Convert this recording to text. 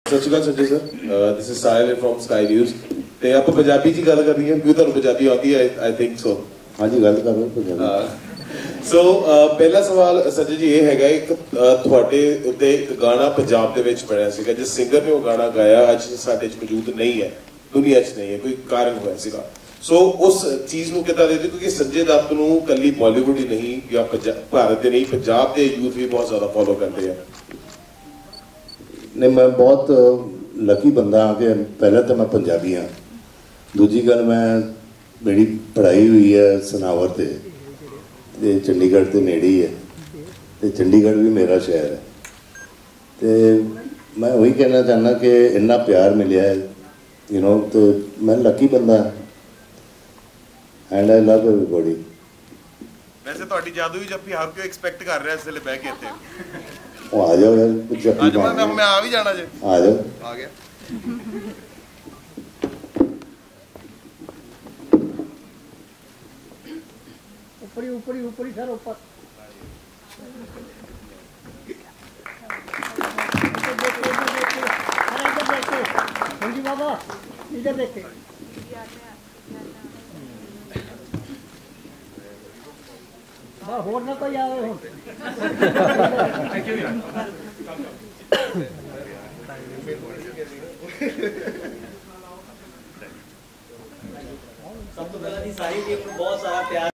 सत Shri Akal Sanjay sir, this is Sahil from Sky News. ਤੇ ਆਪਾਂ ਪੰਜਾਬੀ ਚ ਗੱਲ ਕਰਨੀ ਹੈ ਕਿਉਂਕਿ ਤੁਹਾਨੂੰ ਪੰਜਾਬੀ ਆਉਂਦੀ ਹੈ ਆਈ ਥਿੰਕ ਸੋ। ਹਾਂਜੀ ਗੱਲ ਕਰ ਰਹੇ ਪੰਜਾਬੀ। ਸੋ ਪਹਿਲਾ ਸਵਾਲ ਸੰਜੇ ਜੀ ਇਹ ਹੈਗਾ, ਇੱਕ ਤੁਹਾਡੇ ਉੱਤੇ ਇੱਕ ਗਾਣਾ ਪੰਜਾਬ ਦੇ ਵਿੱਚ ਬਣਿਆ ਸੀਗਾ, ਜਿਸ ਸਿੰਗਰ ਨੇ ਉਹ ਗਾਣਾ ਗਾਇਆ ਅੱਜ ਸਾਡੇ ਚ ਮੌਜੂਦ ਨਹੀਂ ਹੈ, ਦੁਨੀਆ ਚ ਨਹੀਂ ਹੈ, ਕੋਈ ਕਾਰਨ ਹੋਇਆ ਸੀਗਾ। ਸੋ ਉਸ ਚੀਜ਼ ਨੂੰ ਕਿੱਦਾਂ ਦੇਖਦੇ, ਕਿਉਂਕਿ ਸੰਜੇ ਦੱਤ ਨੂੰ ਕੱਲੀ ਬਾਲੀਵੁੱਡ ਹੀ ਨਹੀਂ ਜਾਂ ਭਾਰਤ ਦੇ ਨਹੀਂ, ਪੰਜਾਬ ਦੇ ਯੂਥ ਵੀ ਬਹੁਤ ਜ਼ਿਆਦਾ ਫੋਲੋ ਕਰਦੇ ਆ। नहीं मैं बहुत लकी बंदा हाँ कि पहले तो मैं पंजाबी हाँ, दूजी गल मैं मेरी पढ़ाई हुई है सनावर ते चंडीगढ़ के नेड़े ही है, तो चंडीगढ़ भी मेरा शहर है। तो मैं वही कहना चाहना कि इन्ना प्यार मिले यू नो, तो मैं लकी बंदा एंड आई लव एवरीबॉडी। वैसे ਤੁਹਾਡੀ ਜਾਦੂਈ ਜੱਫੀ ਹਰ ਕੋਈ ਐਕਸਪੈਕਟ ਕਰ ਰਿਹਾ ਇਸ ਵੇਲੇ ਬਹਿ ਕੇ ਇੱਥੇ। ਉਹ ਆ ਜਾਓ ਯਾਰ ਜੱਫੀ ਅੱਜ ਮੈਂ ਆ ਵੀ ਜਾਣਾ ਜੇ। ਆ ਜਾਓ, ਆ ਗਿਆ। ऊपरी सर ऊपर। जी बाबा इधर देखे। होर ना कोई आवे हो। सब तो पहला सारी टीम को बहुत सारा प्यार।